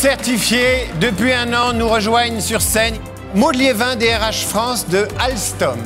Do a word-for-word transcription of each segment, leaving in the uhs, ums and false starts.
certifiés, depuis un an, nous rejoignent sur scène Maud Liévin, D R H France de Alstom.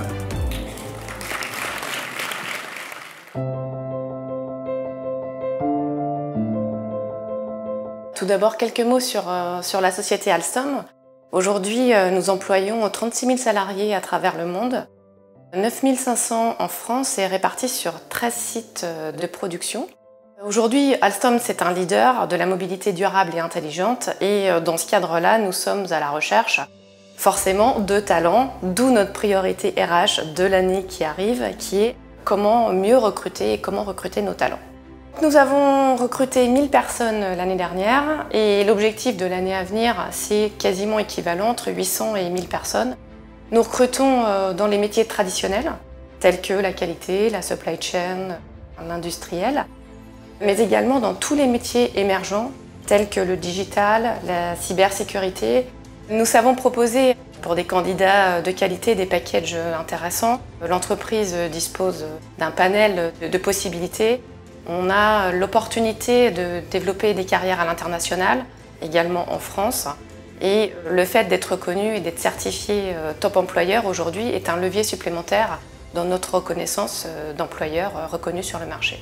Tout d'abord, quelques mots sur, euh, sur la société Alstom. Aujourd'hui, euh, nous employons trente-six mille salariés à travers le monde, neuf mille cinq cents en France et répartis sur treize sites euh, de production. Aujourd'hui, Alstom, c'est un leader de la mobilité durable et intelligente et euh, dans ce cadre-là, nous sommes à la recherche forcément de talents, d'où notre priorité R H de l'année qui arrive, qui est comment mieux recruter et comment recruter nos talents. Nous avons recruté mille personnes l'année dernière et l'objectif de l'année à venir, c'est quasiment équivalent entre huit cents et mille personnes. Nous recrutons dans les métiers traditionnels, tels que la qualité, la supply chain, l'industriel, mais également dans tous les métiers émergents, tels que le digital, la cybersécurité. Nous savons proposer pour des candidats de qualité des packages intéressants. L'entreprise dispose d'un panel de possibilités. On a l'opportunité de développer des carrières à l'international, également en France. Et le fait d'être reconnu et d'être certifié top employeur aujourd'hui est un levier supplémentaire dans notre reconnaissance d'employeur reconnu sur le marché.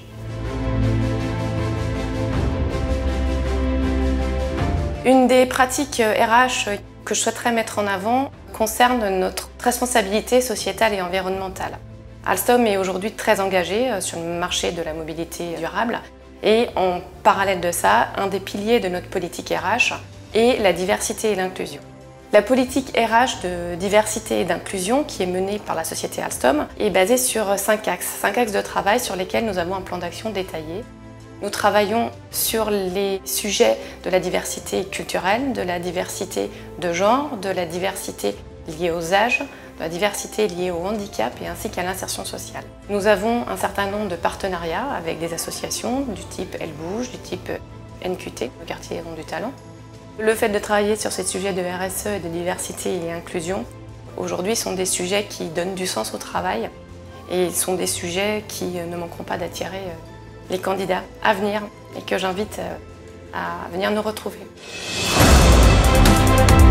Une des pratiques R H que je souhaiterais mettre en avant concerne notre responsabilité sociétale et environnementale. Alstom est aujourd'hui très engagé sur le marché de la mobilité durable et en parallèle de ça, un des piliers de notre politique R H est la diversité et l'inclusion. La politique R H de diversité et d'inclusion qui est menée par la société Alstom est basée sur cinq axes, cinq axes de travail sur lesquels nous avons un plan d'action détaillé. Nous travaillons sur les sujets de la diversité culturelle, de la diversité de genre, de la diversité liée aux âges, de la diversité liée au handicap et ainsi qu'à l'insertion sociale. Nous avons un certain nombre de partenariats avec des associations du type Elle Bouge, du type N Q T, le quartier Rond du Talent. Le fait de travailler sur ces sujets de R S E et de diversité et inclusion, aujourd'hui sont des sujets qui donnent du sens au travail et sont des sujets qui ne manqueront pas d'attirer les candidats à venir et que j'invite à venir nous retrouver.